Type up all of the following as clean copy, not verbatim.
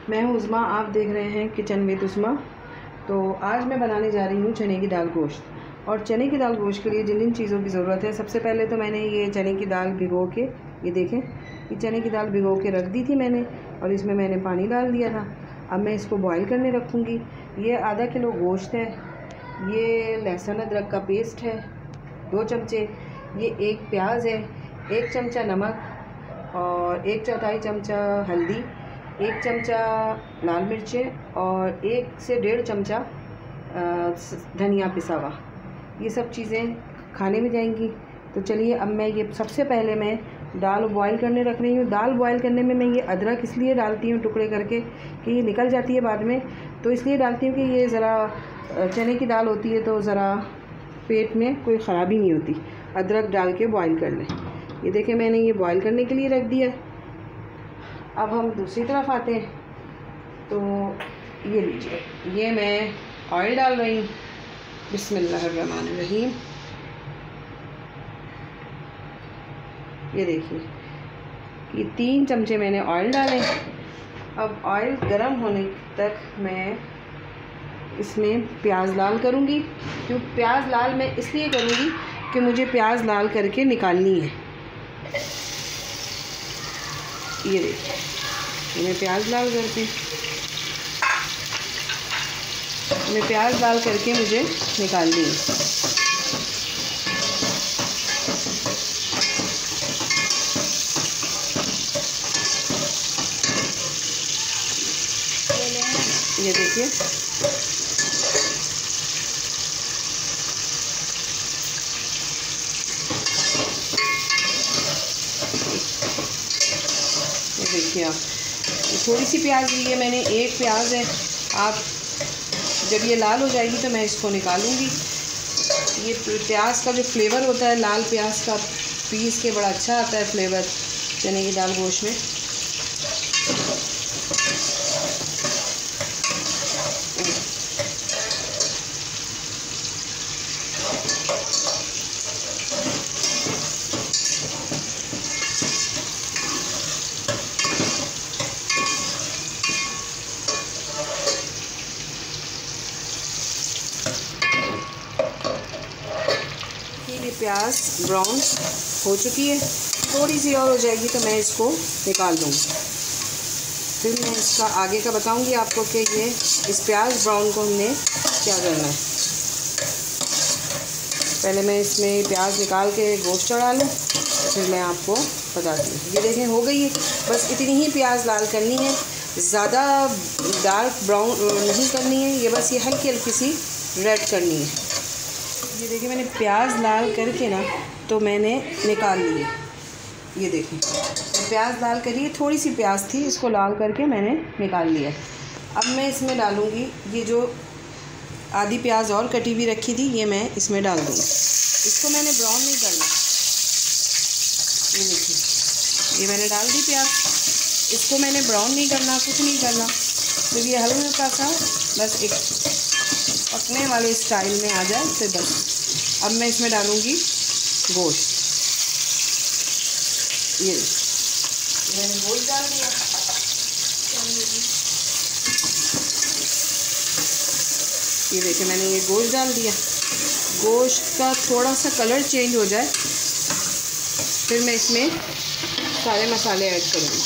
मैं हूँ उज़मा, आप देख रहे हैं किचन विद उज़मा। तो आज मैं बनाने जा रही हूँ चने की दाल गोश्त। और चने की दाल गोश्त के लिए जिन जिन चीज़ों की ज़रूरत है, सबसे पहले तो मैंने ये चने की दाल भिगो के, ये देखें, ये चने की दाल भिगो के रख दी थी मैंने, और इसमें मैंने पानी डाल दिया था। अब मैं इसको बॉईल करने रखूँगी। ये आधा किलो गोश्त है, ये लहसुन अदरक का पेस्ट है 2 चमचे, ये 1 प्याज है, 1 चमचा नमक और 1/4 चमचा हल्दी, 1 चमचा लाल मिर्चें और 1 से 1.5 चमचा धनिया पिसा हुआ। ये सब चीज़ें खाने में जाएंगी। तो चलिए, अब मैं ये सबसे पहले मैं दाल बॉईल करने रख रही हूँ। दाल बॉईल करने में मैं ये अदरक इसलिए डालती हूँ टुकड़े करके कि ये निकल जाती है बाद में, तो इसलिए डालती हूँ कि ये ज़रा चने की दाल होती है तो ज़रा पेट में कोई ख़राबी नहीं होती। अदरक डाल के बॉईल कर लें। ये देखें, मैंने ये बॉईल करने के लिए रख दिया। अब हम दूसरी तरफ आते हैं। तो ये लीजिए, ये मैं ऑयल डाल रही हूँ। बिस्मिल्लाहिर्रहमानिर्रहीम। ये देखिए, ये 3 चमचे मैंने ऑयल डाले। अब ऑयल गर्म होने तक मैं इसमें प्याज लाल करूँगी। क्यों प्याज लाल मैं इसलिए करूँगी कि मुझे प्याज लाल करके निकालनी है। ये देखिए, मैं प्याज लाल करके मुझे निकालनी है। ये देखिए, देखिए आप, थोड़ी सी प्याज ली है मैंने, 1 प्याज है। आप जब ये लाल हो जाएगी तो मैं इसको निकालूंगी। ये प्याज का जो फ्लेवर होता है, लाल प्याज का पीस के बड़ा अच्छा आता है फ्लेवर चने की दाल गोश्त में। ये प्याज ब्राउन हो चुकी है, थोड़ी सी और हो जाएगी तो मैं इसको निकाल दूँगी। फिर मैं इसका आगे का बताऊँगी आपको कि ये इस प्याज ब्राउन को हमने क्या करना है। पहले मैं इसमें प्याज निकाल के गोश्त चढ़ा लूँ, फिर मैं आपको बताती हूँ। ये देखें, हो गई है। बस इतनी ही प्याज लाल करनी है, ज़्यादा डार्क ब्राउन नहीं करनी है। ये बस ये हल्की हल्की सी रेड करनी है। ये देखिए, मैंने प्याज लाल करके ना तो मैंने निकाल लिए। ये देखें, प्याज लाल करी, थोड़ी सी प्याज थी, इसको लाल करके मैंने निकाल लिया। अब मैं इसमें डालूँगी ये जो आधी प्याज और कटी हुई रखी थी, ये मैं इसमें डाल दूँगी। इसको मैंने ब्राउन नहीं करना। ये देखिए, ये मैंने डाल दी प्याज, इसको मैंने ब्राउन नहीं करना, कुछ नहीं करना। जब ये हल्का सा बस एक पकने वाले स्टाइल में आ जाए तो बस। अब मैं इसमें डालूँगी गोश्त। ये मैंने गोश्त डाल दिया। ये देखिए, मैंने ये गोश्त डाल दिया। गोश्त का थोड़ा सा कलर चेंज हो जाए फिर मैं इसमें सारे मसाले ऐड करूँगी।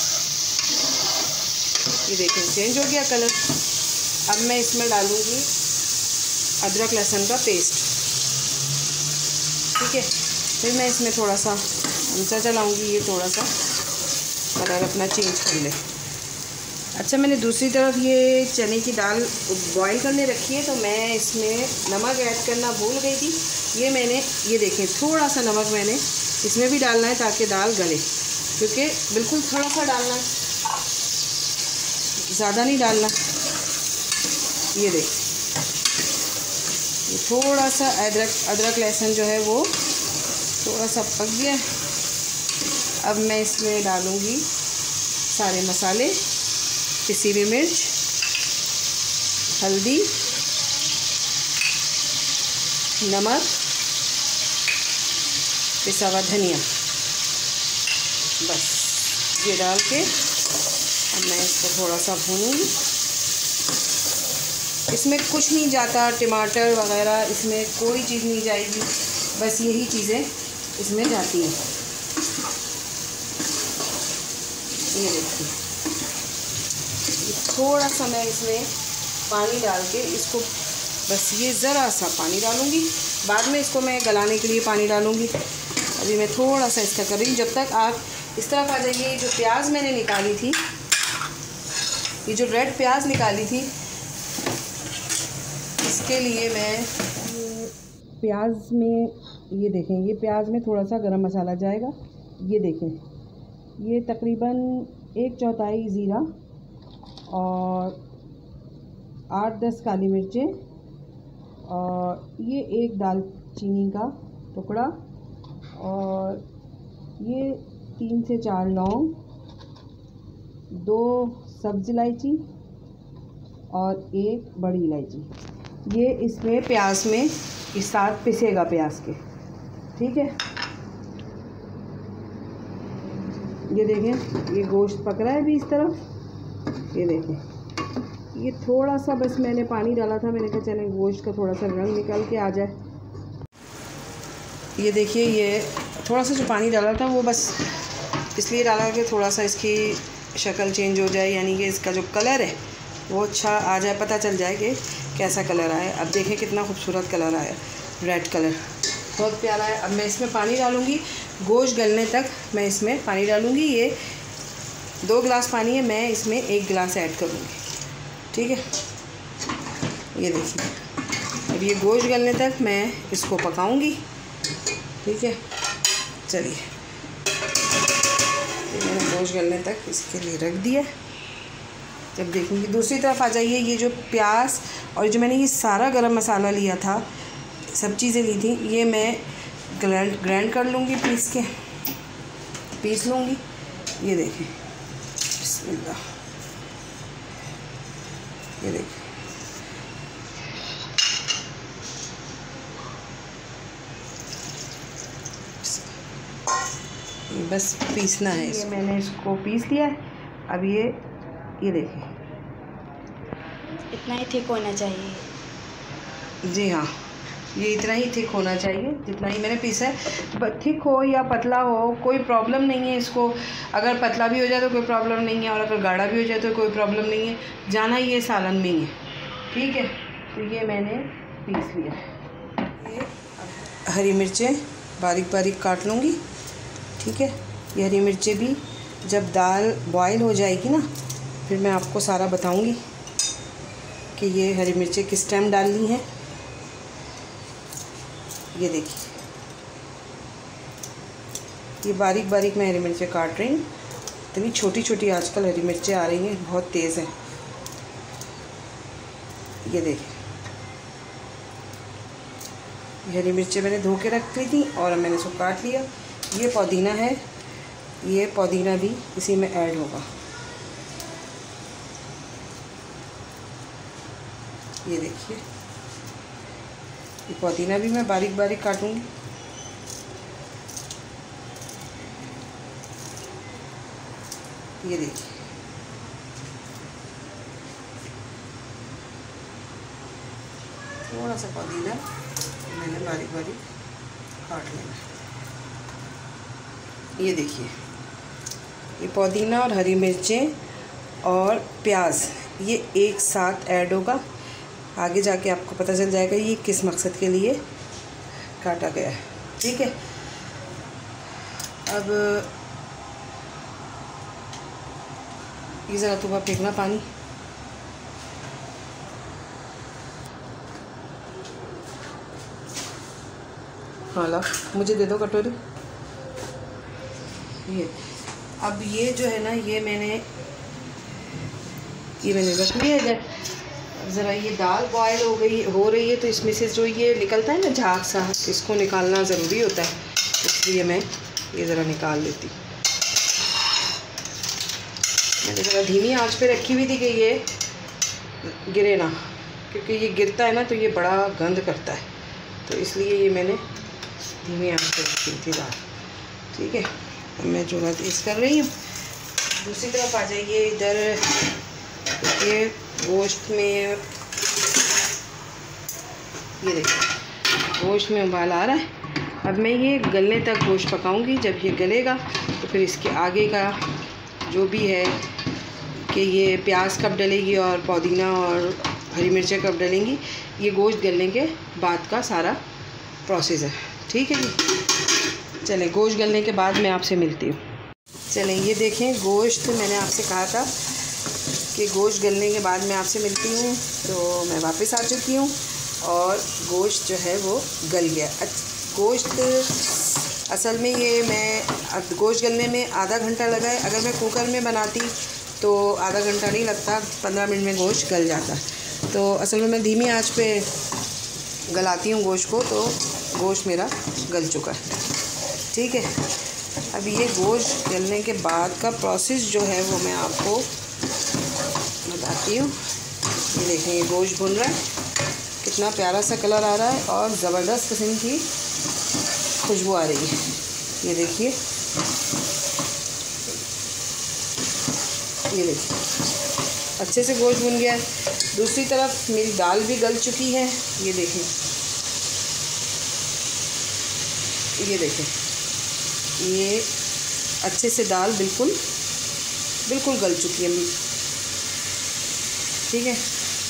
ये देखें, चेंज हो गया कलर। अब मैं इसमें डालूँगी अदरक लहसुन का पेस्ट। ठीक है, फिर मैं इसमें थोड़ा सा चमचा चलाऊँगी, ये थोड़ा सा कलर अपना चेंज कर ले। अच्छा, मैंने दूसरी तरफ ये चने की दाल बॉईल करने रखी है, तो मैं इसमें नमक ऐड करना भूल गई थी। ये मैंने, ये देखें, थोड़ा सा नमक मैंने इसमें भी डालना है ताकि दाल गले, क्योंकि बिल्कुल थोड़ा सा डालना है, ज़्यादा नहीं डालना। ये देख, ये थोड़ा सा अदरक लहसुन जो है वो थोड़ा सा पक गया। अब मैं इसमें डालूँगी सारे मसाले, पिसी हुई मिर्च, हल्दी, नमक, पिसा हुआ धनिया। बस ये डाल के अब मैं इसको थोड़ा सा भूनूंगी। इसमें कुछ नहीं जाता, टमाटर वगैरह इसमें कोई चीज़ नहीं जाएगी, बस यही चीज़ें इसमें जाती हैं। ये देखिए, थोड़ा सा मैं इसमें पानी डाल के इसको, बस ये ज़रा सा पानी डालूँगी, बाद में इसको मैं गलाने के लिए पानी डालूँगी। अभी मैं थोड़ा सा इसका कर रही हूँ। जब तक आप इस तरफ आ जाइए। जो प्याज मैंने निकाली थी, ये जो रेड प्याज निकाली थी, इसके लिए मैं प्याज में, ये देखें, ये प्याज में थोड़ा सा गरम मसाला जाएगा। ये देखें, ये तकरीबन 1/4 ज़ीरा और 8-10 काली मिर्चें, और ये 1 दालचीनी का टुकड़ा, और ये 3 से 4 लौंग, 2 सब्ज़ इलायची और 1 बड़ी इलायची। ये इसमें प्याज में इस साथ पिसेगा प्याज के, ठीक है। ये देखें, ये गोश्त पक रहा है अभी इस तरफ। ये देखें, ये थोड़ा सा बस मैंने पानी डाला था, मैंने कहा चलें गोश्त का थोड़ा सा रंग निकल के आ जाए। ये देखिए, ये थोड़ा सा जो पानी डाला था वो बस इसलिए डाला कि थोड़ा सा इसकी शक्ल चेंज हो जाए, यानी कि इसका जो कलर है वो अच्छा आ जाए, पता चल जाए कि कैसा कलर आया। अब देखें कितना खूबसूरत कलर आया, रेड कलर बहुत प्यारा है। अब मैं इसमें पानी डालूँगी, गोश्त गलने तक मैं इसमें पानी डालूँगी। ये 2 गिलास पानी है, मैं इसमें 1 गिलास ऐड करूँगी, ठीक है। ये देखिए, अब ये गोश्त गलने तक मैं इसको पकाऊँगी, ठीक है। चलिए, मैंने गोश्त गलने तक इसके लिए रख दिया। जब देखूँगी, दूसरी तरफ आ जाइए। ये जो प्याज और जो मैंने ये सारा गरम मसाला लिया था, सब चीज़ें ली थी, ये मैं ग्राइंड कर लूँगी, पीस लूँगी। ये देखें, बिस्मिल्लाह, ये देखिए, बस पीसना है। ये मैंने इसको पीस लिया है। अब ये देखिए, इतना ही थिक होना चाहिए। जी हाँ, ये इतना ही थिक होना चाहिए जितना ही मैंने पीसा है। थिक हो या पतला हो कोई प्रॉब्लम नहीं है इसको। अगर पतला भी हो जाए तो कोई प्रॉब्लम नहीं है, और अगर गाढ़ा भी हो जाए तो कोई प्रॉब्लम नहीं है, जाना ये सालन में ही है, ठीक है। तो ये मैंने पीस लिया है। ये हरी मिर्चें बारीक बारीक काट लूँगी, ठीक है। ये हरी मिर्चें भी जब दाल बॉयल हो जाएगी ना, फिर मैं आपको सारा बताऊँगी कि ये हरी मिर्चें किस टाइम डालनी है। ये देखिए, ये बारीक बारीक मैं हरी मिर्चें काट रही हूँ। इतनी छोटी छोटी आजकल हरी मिर्चें आ रही हैं, बहुत तेज़ हैं। ये देखिए, ये हरी मिर्चें मैंने धो के रख ली थी और मैंने इसको काट लिया। ये पुदीना है, ये पुदीना भी इसी में ऐड होगा। ये देखिए, ये पुदीना भी मैं बारीक बारीक काटूंगी। ये देखिए, थोड़ा सा पुदीना मैंने बारीक बारीक काट लेना। ये देखिए, ये पुदीना और हरी मिर्चें और प्याज ये एक साथ ऐड होगा। आगे जाके आपको पता चल जाएगा ये किस मकसद के लिए काटा गया है, ठीक है। अब ये ज़रा तुम फेंकना पानी। हाँ ला, मुझे दे दो कटोरी। ये अब ये जो है ना, ये मैंने रख लिया है। ज़रा ये दाल बॉयल हो रही है तो इसमें से जो ये निकलता है ना झाग सा, इसको निकालना ज़रूरी होता है, इसलिए मैं ये ज़रा निकाल लेती। मैंने ज़रा धीमी आंच पे रखी हुई थी कि ये गिरे ना, क्योंकि ये गिरता है ना तो ये बड़ा गंद करता है, तो इसलिए ये मैंने धीमी आंच पे रखी थी दाल, ठीक है। अब मैं चूल्हा तेज़ कर रही हूँ। दूसरी तरफ आ जाइए इधर। ये गोश्त में, ये देखिए गोश्त में उबाल आ रहा है। अब मैं ये गलने तक गोश्त पकाऊंगी। जब ये गलेगा तो फिर इसके आगे का जो भी है कि ये प्याज कब डलेगी और पुदीना और हरी मिर्चें कब डलेंगी, ये गोश्त गलने के बाद का सारा प्रोसेस है। ठीक है जी, चलें गोश्त गलने के बाद मैं आपसे मिलती हूँ। चलें ये देखें गोश्त, मैंने आपसे कहा था कि गोश्त गलने के बाद मैं आपसे मिलती हूँ, तो मैं वापस आ चुकी हूँ और गोश्त जो है वो गल गया। गोश्त असल में ये मैं गोश्त गलने में आधा घंटा लगा है। अगर मैं कुकर में बनाती तो आधा घंटा नहीं लगता, 15 मिनट में गोश्त गल जाता। तो असल में मैं धीमी आंच पे गलाती हूँ गोश्त को, तो गोश्त मेरा गल चुका है। ठीक है, अब ये गोश्त गलने के बाद का प्रोसेस जो है वो मैं आपको बताती हूँ। ये देखें ये गोश्त भुन रहा है, कितना प्यारा सा कलर आ रहा है और ज़बरदस्त किस्म की खुशबू आ रही है। ये देखिए, ये देखिए अच्छे से गोश्त भुन गया है। दूसरी तरफ मेरी दाल भी गल चुकी है। ये देखें, ये देखें ये अच्छे से दाल बिल्कुल गल चुकी है। ठीक है,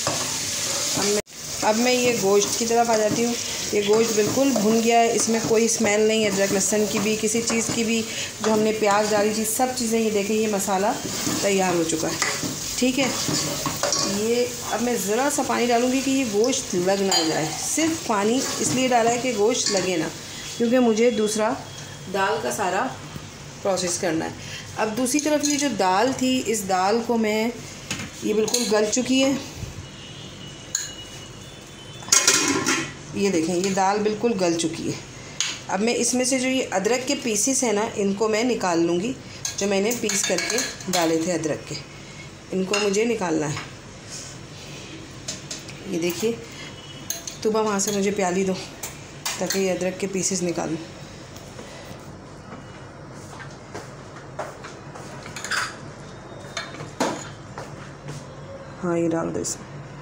अब मैं ये गोश्त की तरफ आ जाती हूँ। ये गोश्त बिल्कुल भुन गया है, इसमें कोई स्मेल नहीं है अदरक लहसुन की भी, किसी चीज़ की भी। जो हमने प्याज डाली थी सब चीज़ें, ये देखें ये मसाला तैयार हो चुका है। ठीक है, ये अब मैं ज़रा सा पानी डालूँगी कि ये गोश्त लग ना जाए। सिर्फ पानी इसलिए डाला है कि गोश्त लगे ना, क्योंकि मुझे दूसरा दाल का सारा प्रोसेस करना है। अब दूसरी तरफ ये जो दाल थी, इस दाल को मैं, ये बिल्कुल गल चुकी है। ये देखें ये दाल बिल्कुल गल चुकी है। अब मैं इसमें से जो ये अदरक के पीसेस हैं ना, इनको मैं निकाल लूँगी। जो मैंने पीस करके डाले थे अदरक के, इनको मुझे निकालना है। ये देखिए, तुबा वहाँ से मुझे प्याली दो ताकि ये अदरक के पीसेस निकालूँ। हाँ ये डाल दो इसमें।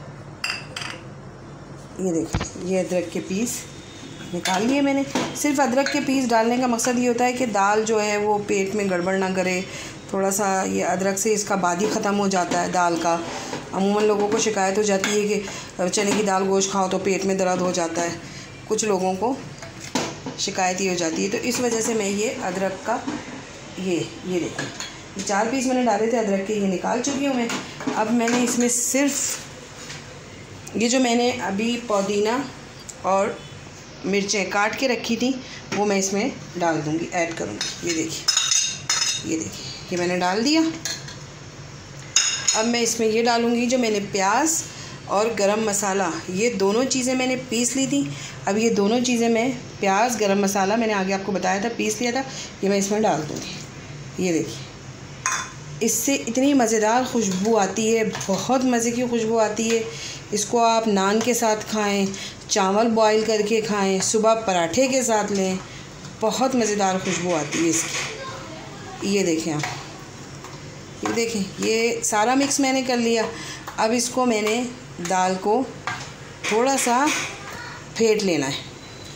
ये देखिए ये अदरक के पीस निकाल लिए मैंने। सिर्फ अदरक के पीस डालने का मकसद ये होता है कि दाल जो है वो पेट में गड़बड़ ना करे। थोड़ा सा ये अदरक से इसका बादी ख़त्म हो जाता है दाल का। अमूमन लोगों को शिकायत हो जाती है कि चने की दाल गोश्त खाओ तो पेट में दर्द हो जाता है। कुछ लोगों को शिकायत ही हो जाती है, तो इस वजह से मैं ये अदरक का ये देखिए ये 4 पीस मैंने डाले थे अदरक के, ये निकाल चुकी हूँ मैं। अब मैंने इसमें सिर्फ ये जो मैंने अभी पुदीना और मिर्चें काट के रखी थी वो मैं इसमें डाल दूँगी, ऐड करूँगी। ये देखिए ये मैंने डाल दिया। अब मैं इसमें ये डालूँगी जो मैंने प्याज और गरम मसाला, ये दोनों चीज़ें मैंने पीस ली थी। अब ये दोनों चीज़ें मैं, प्याज गरम मसाला मैंने आगे आपको बताया था पीस लिया था, ये मैं इसमें डाल दूँगी। ये देखिए इससे इतनी मज़ेदार खुशबू आती है, बहुत मज़े की खुशबू आती है। इसको आप नान के साथ खाएं, चावल बॉईल करके खाएं, सुबह पराठे के साथ लें, बहुत मज़ेदार खुशबू आती है इसकी। ये देखें आप, ये देखें ये सारा मिक्स मैंने कर लिया। अब इसको मैंने दाल को थोड़ा सा फेंट लेना है,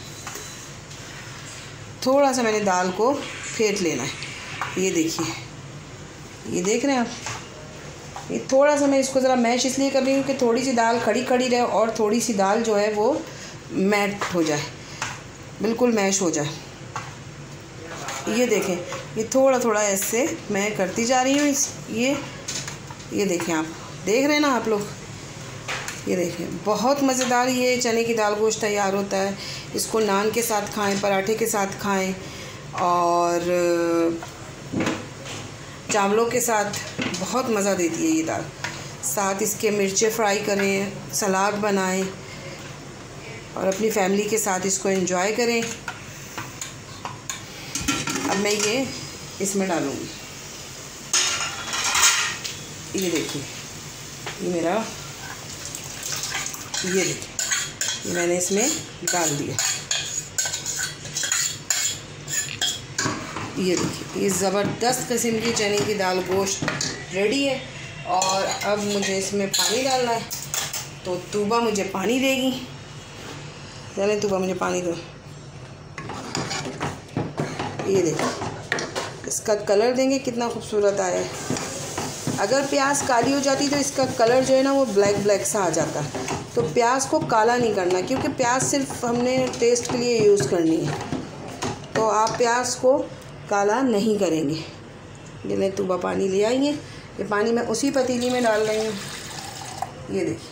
थोड़ा सा मैंने दाल को फेंट लेना है। ये देखिए, ये देख रहे हैं आप, ये थोड़ा सा मैं इसको ज़रा मैश इसलिए कर रही हूँ कि थोड़ी सी दाल खड़ी खड़ी रहे और थोड़ी सी दाल जो है वो मैट हो जाए, बिल्कुल मैश हो जाए। ये देखें ये थोड़ा थोड़ा ऐसे मैं करती जा रही हूँ। ये देखें आप, देख रहे हैं ना आप लोग, ये देखें बहुत मज़ेदार ये चने की दाल गोश्त तैयार होता है। इसको नान के साथ खाएं, पराठे के साथ खाएं और चावलों के साथ बहुत मज़ा देती है ये दाल। साथ इसके मिर्चें फ्राई करें, सलाद बनाएं और अपनी फैमिली के साथ इसको एंजॉय करें। अब मैं ये इसमें डालूँगी। ये देखिए ये मेरा, ये देखिए ये मैंने इसमें डाल दिया। ये देखिए, ये ज़बरदस्त किस्म की चने की दाल गोश्त रेडी है। और अब मुझे इसमें पानी डालना है, तो तूबा मुझे पानी देगी। चले तूबा मुझे पानी दो। ये देखिए, इसका कलर देंगे कितना खूबसूरत आया है। अगर प्याज काली हो जाती तो इसका कलर जो है ना वो ब्लैक ब्लैक सा आ जाता। तो प्याज को काला नहीं करना, क्योंकि प्याज सिर्फ हमने टेस्ट के लिए यूज़ करनी है, तो आप प्याज को काला नहीं करेंगे। ये ले तूबा पानी ले आई है, ये पानी मैं उसी पतीली में डाल रही हूँ। ये देखिए,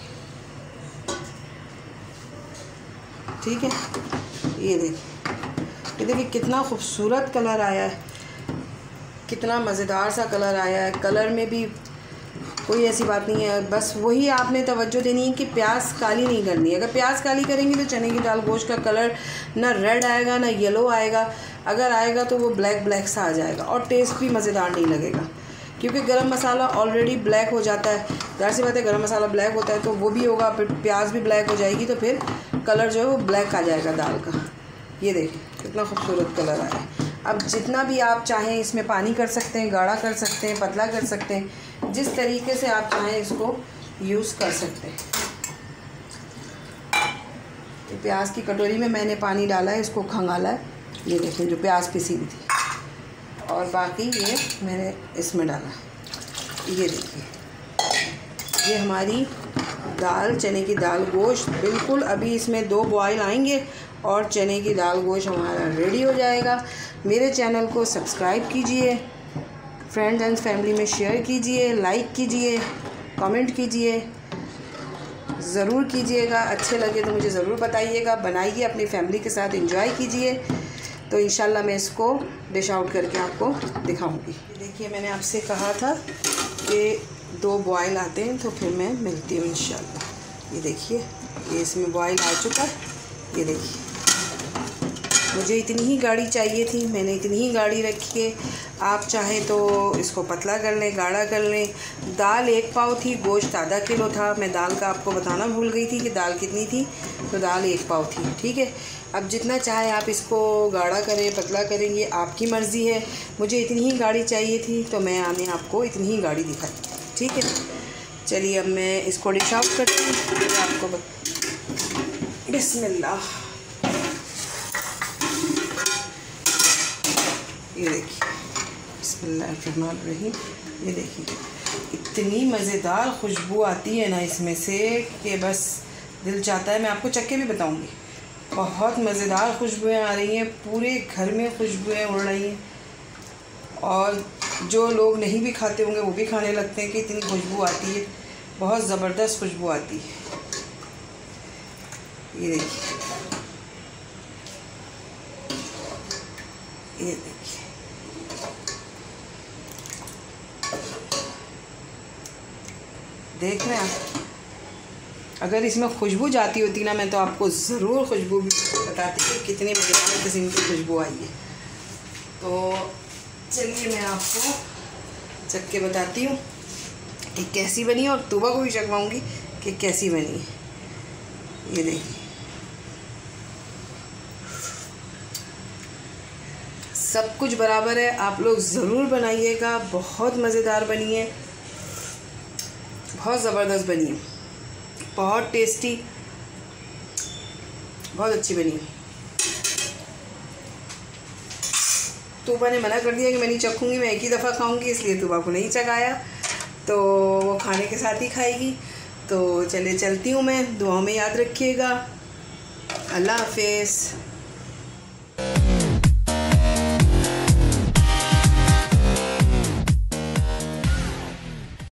ठीक है, ये देखिए कितना खूबसूरत कलर आया है, कितना मज़ेदार सा कलर आया है। कलर में भी कोई ऐसी बात नहीं है, बस वही आपने तवज्जो देनी है कि प्याज काली नहीं करनी है। अगर प्याज काली करेंगे तो चने की दाल गोश्त का कलर ना रेड आएगा ना येलो आएगा। अगर आएगा तो वो ब्लैक ब्लैक सा आ जाएगा और टेस्ट भी मज़ेदार नहीं लगेगा, क्योंकि गरम मसाला ऑलरेडी ब्लैक हो जाता है। ज़ाहिर सी बात है, गरम मसाला ब्लैक होता है तो वो भी होगा, फिर प्याज भी ब्लैक हो जाएगी, तो फिर कलर जो है वो ब्लैक आ जाएगा दाल का। ये देखिए कितना खूबसूरत कलर आया है। अब जितना भी आप चाहें इसमें पानी कर सकते हैं, गाढ़ा कर सकते हैं, पतला कर सकते हैं, जिस तरीके से आप चाहें इसको यूज़ कर सकते हैं। तो प्याज की कटोरी में मैंने पानी डाला है, इसको खंगाला है। ये देखिए जो प्याज पिसी हुई थी, और बाकी ये मैंने इसमें डाला। ये देखिए, ये हमारी दाल चने की दाल गोश्त बिल्कुल अभी इसमें 2 बॉयल आएंगे और चने की दाल गोश्त हमारा रेडी हो जाएगा। मेरे चैनल को सब्सक्राइब कीजिए, फ्रेंड्स एंड फैमिली में शेयर कीजिए, लाइक कीजिए, कमेंट कीजिए, ज़रूर कीजिएगा। अच्छे लगे तो मुझे ज़रूर बताइएगा, बनाइए, अपनी फैमिली के साथ एंजॉय कीजिए। तो इंशाल्लाह मैं इसको डिश आउट करके आपको दिखाऊंगी। देखिए, मैंने आपसे कहा था कि 2 बॉयल आते हैं तो फिर मैं मिलती हूँ इंशाल्लाह। ये देखिए, ये इसमें बॉयल आ चुका है। ये देखिए, मुझे इतनी ही गाढ़ी चाहिए थी, मैंने इतनी ही गाढ़ी रखी है। आप चाहें तो इसको पतला कर लें, गाढ़ा कर लें। दाल 1 पाव थी, गोश्त आधा किलो था। मैं दाल का आपको बताना भूल गई थी कि दाल कितनी थी, तो दाल 1 पाव थी, ठीक है। अब जितना चाहे आप इसको गाढ़ा करें, पतला करें, ये आपकी मर्ज़ी है। मुझे इतनी ही गाढ़ी चाहिए थी तो मैंने आपको इतनी ही गाढ़ी दिखाई, ठीक है। चलिए अब मैं इसको डिश आउट करती हूँ आपको। बिस्मिल्लाह। ये देखिए, बिस्मिल्लाहिर्रहमानिर्रहीम। ये देखिए, इतनी मज़ेदार खुशबू आती है ना इसमें से कि बस दिल चाहता है। मैं आपको चक्के भी बताऊंगी, बहुत मज़ेदार खुशबुएँ आ रही हैं, पूरे घर में खुशबुएँ उड़ रही हैं। और जो लोग नहीं भी खाते होंगे वो भी खाने लगते हैं कि इतनी खुशबू आती है, बहुत ज़बरदस्त खुशबू आती है। ये देखिए, ये देखिए, देख रहे हैं आप। अगर इसमें खुशबू जाती होती ना, मैं तो आपको ज़रूर खुशबू भी बताती कि कितनी मज़ेदार किस्म की खुशबू आई है। तो चलिए मैं आपको चक्के बताती हूँ कि कैसी बनी है, और तूबा को भी चखवाऊँगी कि कैसी बनी है। ये देखिए, सब कुछ बराबर है। आप लोग ज़रूर बनाइएगा, बहुत मज़ेदार बनी है, बहुत ज़बरदस्त बनी है, बहुत टेस्टी, बहुत अच्छी बनी है। तूबा ने मना कर दिया कि मैं नहीं चखूँगी, मैं एक ही दफ़ा खाऊँगी, इसलिए तूबा को नहीं चखाया, तो वो खाने के साथ ही खाएगी। तो चले चलती हूँ मैं, दुआओं में याद रखिएगा। अल्लाह हाफ़िज़।